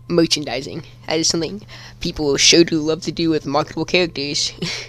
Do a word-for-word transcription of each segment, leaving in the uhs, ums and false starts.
merchandising. That is something people sure do love to do with marketable characters.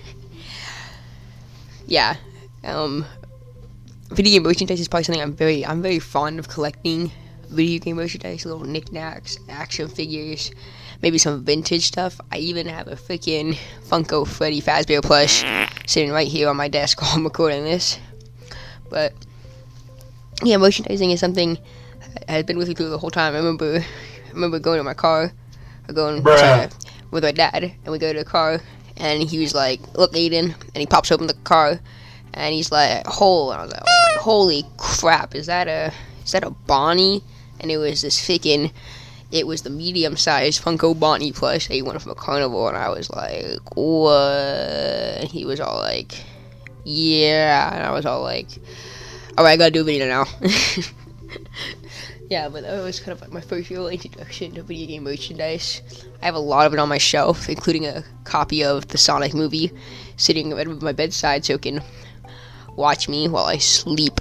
Yeah, um, video game merchandise is probably something I'm very, I'm very fond of collecting. Video game merchandise, little knickknacks, action figures, maybe some vintage stuff. I even have a freaking Funko Freddy Fazbear plush sitting right here on my desk while I'm recording this. But yeah, merchandising is something that has been with me through the whole time. I remember, I remember going to my car, or going sorry, with my dad, and we go to the car, and he was like, "Look, Aiden," and he pops open the car, and he's like, "Hole," and I was like, oh, "Holy crap! Is that a is that a Bonnie?" And it was this freaking, it was the medium-sized Funko Bonnie plush that he wanted from a carnival, and I was like, "What?" And he was all like, "Yeah," and I was all like, "All right, I gotta do a video now." Yeah, but that was kind of like my first real introduction to video game merchandise. I have a lot of it on my shelf, including a copy of the Sonic movie sitting right over my bedside so it can watch me while I sleep.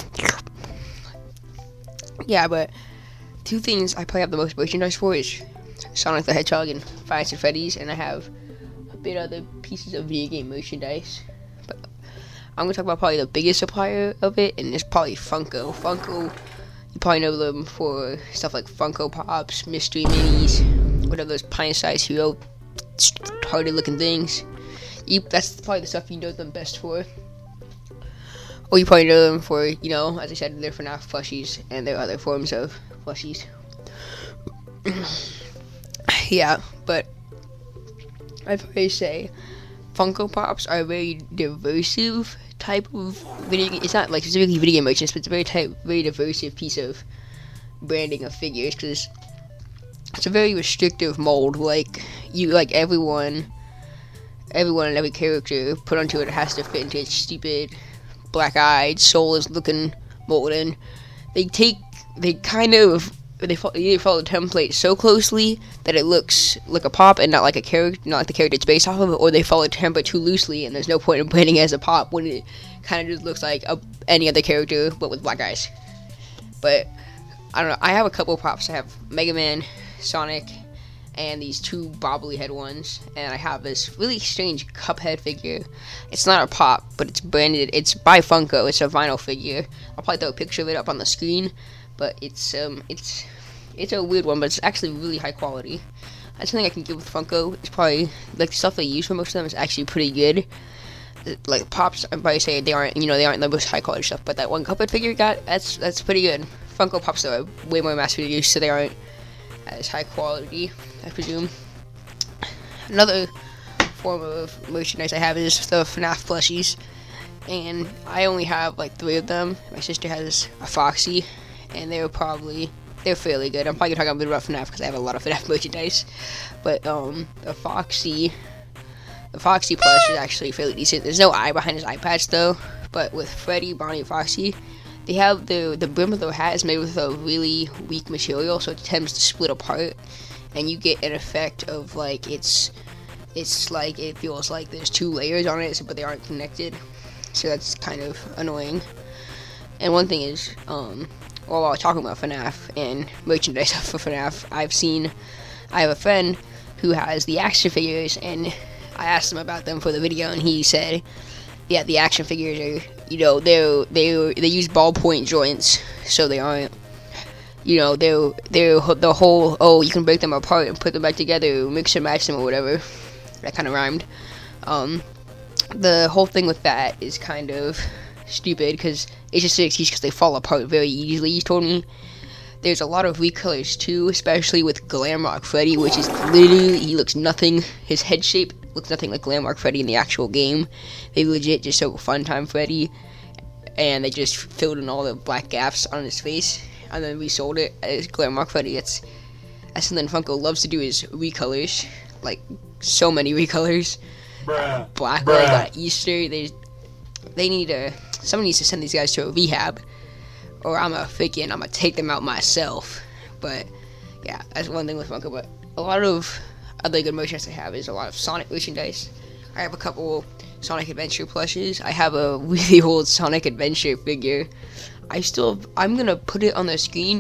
Yeah, but two things I probably have the most merchandise for is Sonic the Hedgehog and Five Nights at Freddy's, and I have a bit other pieces of video game merchandise. But I'm gonna talk about probably the biggest supplier of it, and it's probably Funko. Funko, you probably know them for stuff like Funko Pops, Mystery Minis, whatever those pint-sized hero, retarded-looking things. You, that's probably the stuff you know them best for. Or you probably know them for, you know, as I said, their FNAF plushies and their other forms of plushies. Yeah, but I'd probably say Funko Pops are a very diversive type of video game. It's not like specifically video game merchandise, but it's a very type, very diversive piece of branding of figures, because it's a very restrictive mold. Like you, like everyone, everyone and every character put onto it has to fit into its stupid, black-eyed, soulless looking mold, and they take, they kind of, they follow, they follow the template so closely that it looks like a pop and not like a character, not like the character it's based off of, or they follow the template too loosely and there's no point in branding it as a pop when it kind of just looks like a, any other character but with black eyes. But I don't know, I have a couple of props. I have Mega Man, Sonic, and these two bobbly head ones, and I have this really strange Cuphead figure. It's not a pop, but it's branded, it's by Funko, it's a vinyl figure. I'll probably throw a picture of it up on the screen, but it's, um, it's, it's a weird one, but it's actually really high quality. That's something I can give with Funko. It's probably, like, the stuff they use for most of them is actually pretty good. Like, pops, I'd probably say they aren't, you know, they aren't the most high quality stuff, but that one Cuphead figure you got, that's, that's pretty good. Funko Pops, though, are way more mass produced, so they aren't as high quality, I presume. Another form of merchandise I have is the FNAF plushies, and I only have like three of them. My sister has a Foxy, and they're probably, they're fairly good. I'm probably gonna talk a bit about FNAF because I have a lot of FNAF merchandise, but um, the Foxy, the Foxy plush is actually fairly decent. There's no eye behind his eye patch though, but with Freddy, Bonnie, and Foxy, they have the the brim of their hat is made with a really weak material, so it tends to split apart, and you get an effect of like it's it's like it feels like there's two layers on it, but they aren't connected. So that's kind of annoying. And one thing is, um, well, while talking about FNAF and merchandise for FNAF, I've seen, I have a friend who has the action figures, and I asked him about them for the video, and he said, yeah, the action figures are, you know, they they they use ballpoint joints, so they aren't, you know, they're they're the whole, oh, you can break them apart and put them back together, mix and match them or whatever. That kind of rhymed. Um, the whole thing with that is kind of stupid because it's just an excuse because they fall apart very easily. He told me there's a lot of recolors too, especially with Glamrock Freddy, which is literally, he looks nothing, his head shape looks nothing like Glamrock Freddy in the actual game. They legit just took Funtime Freddy and they just filled in all the black gaps on his face and then resold it as Glamrock Freddy. It's, that's something Funko loves to do, is recolors, like so many recolors. Bruh. Black Bruh. Leg on Easter, they they need to, someone needs to send these guys to a rehab, or I'm a freaking, I'm gonna take them out myself. But yeah, that's one thing with Funko. But a lot of other good merchandise I have is a lot of Sonic merchandise. I have a couple Sonic Adventure plushes. I have a really old Sonic Adventure figure. I still, I'm gonna put it on the screen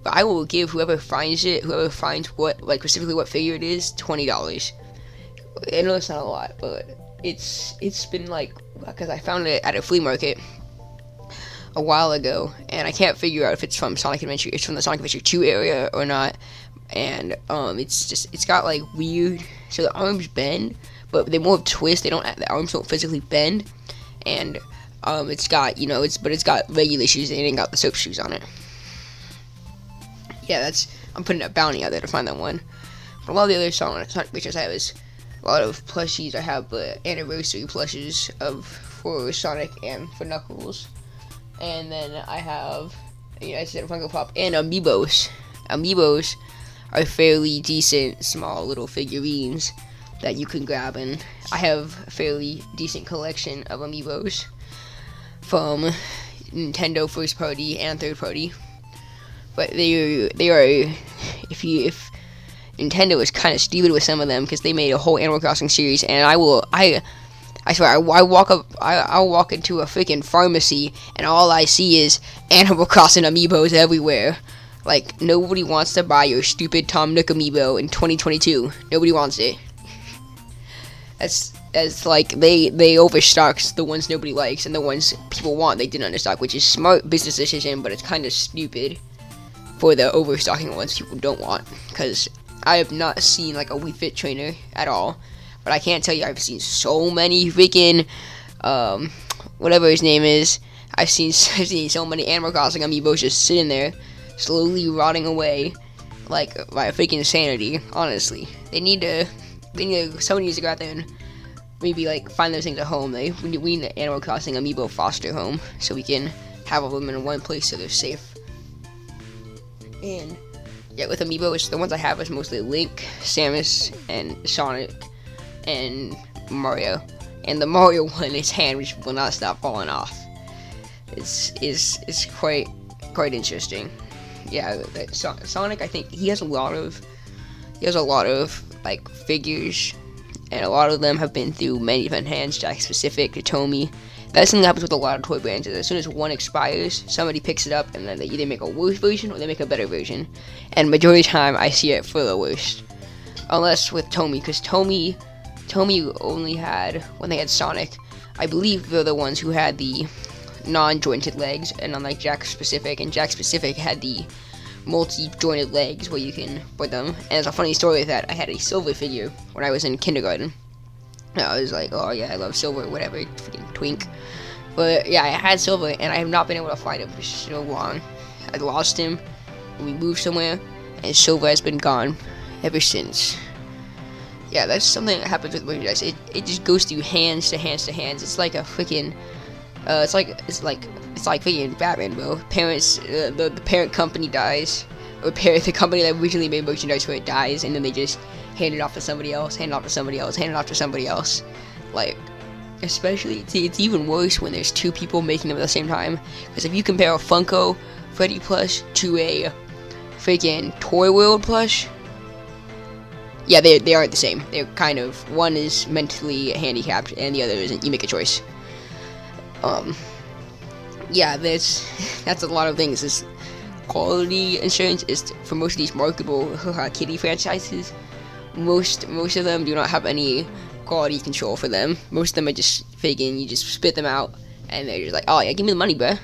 but I will give whoever finds it, whoever finds what, like specifically what figure it is, twenty dollars. I know it's not a lot, but it's it's been like, because I found it at a flea market a while ago, and I can't figure out if it's from Sonic Adventure, it's from the Sonic Adventure two area or not. And um, it's just it's got like weird, so the arms bend, but they more twist. They don't, the arms don't physically bend, and um, it's got, you know, it's but it's got regular shoes and it ain't got the soap shoes on it. Yeah, that's, I'm putting a bounty out there to find that one. But a lot of the other Sonic, Sonic pictures I have is a lot of plushies. I have the anniversary plushes of for Sonic and for Knuckles, and then I have, you know, I said Funko Pop and Amiibos. Amiibos are fairly decent, small little figurines that you can grab, and I have a fairly decent collection of Amiibos from Nintendo first party and third party. But they are, they are, if you, if Nintendo is kind of stupid with some of them, because they made a whole Animal Crossing series, and I will, I, I swear, I, I walk up, I, I'll walk into a freaking pharmacy, and all I see is Animal Crossing Amiibos everywhere. Like, nobody wants to buy your stupid Tom Nook Amiibo in twenty twenty-two. Nobody wants it. That's, that's like, they, they overstock the ones nobody likes, and the ones people want, they didn't understock, which is smart business decision, but it's kind of stupid for the overstocking ones people don't want, because I have not seen like a Wii Fit trainer at all, but I can't tell you I've seen so many freaking, um, whatever his name is, I've seen, I've seen so many Animal Crossing Amiibos just sitting there, slowly rotting away, like, by freaking insanity. Honestly, they need to, they need to, somebody needs to go out there and maybe like find those things at home. They, we need, we need an Animal Crossing Amiibo foster home, so we can have all of them in one place so they're safe. And yeah, with Amiibos, the ones I have is mostly Link, Samus, and Sonic, and Mario. And the Mario one, his hand which will not stop falling off. It's is it's quite quite interesting. Yeah, that so Sonic, I think he has a lot of he has a lot of like figures, and a lot of them have been through many different hands. Jack specific, Tomy. That's something that happens with a lot of toy brands. As soon as one expires, somebody picks it up, and then they either make a worse version or they make a better version. And majority of the time, I see it for the worst. Unless with Tomy, because Tomy, Tomy only had, when they had Sonic, I believe they're the ones who had the non-jointed legs, and unlike Jack Specific, and Jack Specific had the multi-jointed legs where you can put them. And it's a funny story with that. I had a Silver figure when I was in kindergarten. I was like, oh yeah, I love Silver, whatever, freaking twink. But yeah, I had Silver, and I have not been able to find him for so long. I lost him, we moved somewhere, and Silver has been gone ever since. Yeah, that's something that happens with merchandise. It it just goes through hands to hands to hands. It's like a freaking, uh, it's like it's like it's like freaking Batman, bro. Parents, uh, the the parent company dies, or parent the company that originally made merchandise for it dies, and then they just hand it off to somebody else, hand it off to somebody else, hand it off to somebody else. Like, especially, it's, it's even worse when there's two people making them at the same time. Because if you compare a Funko Freddy plush to a freaking Toy World plush, yeah, they, they aren't the same. They're kind of, one is mentally handicapped and the other isn't. You make a choice. Um, yeah, that's, that's a lot of things. This quality insurance is, for most of these marketable kitty franchises, Most most of them do not have any quality control for them. Most of them are just faking. You just spit them out, and they're just like, oh yeah, give me the money, bruh.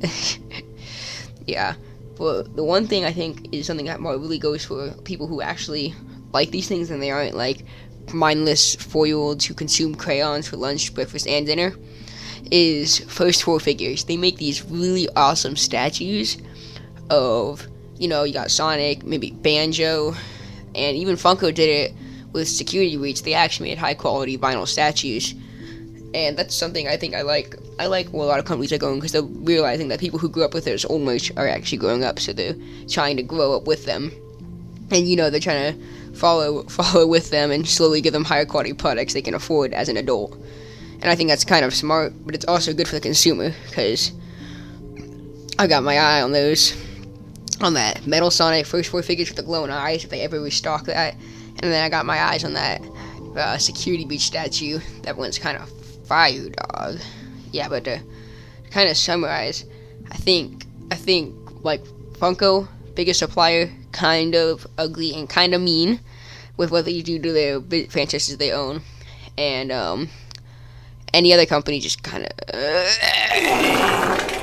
Yeah. But the one thing I think is something that really goes for people who actually like these things, and they aren't like mindless four-year-olds who consume crayons for lunch, breakfast, and dinner, is First Four Figures. They make these really awesome statues of, you know, you got Sonic, maybe Banjo, and even Funko did it with Security Breach. They actually made high quality vinyl statues, and that's something I think I like. I like where a lot of companies are going, because they're realizing that people who grew up with their old merch are actually growing up, so they're trying to grow up with them, and you know, they're trying to follow follow with them and slowly give them higher quality products they can afford as an adult. And I think that's kind of smart, but it's also good for the consumer, because I got my eye on those. On that Metal Sonic First Four Figures with the glowing eyes, if they ever restock that. And then I got my eyes on that uh, Security Breach statue. That one's kind of fire, dog. Yeah, but to kind of summarize, I think, I think, like, Funko biggest supplier, kind of ugly and kind of mean with what they do to their bi- franchises they own, and um, any other company just kind of. Uh,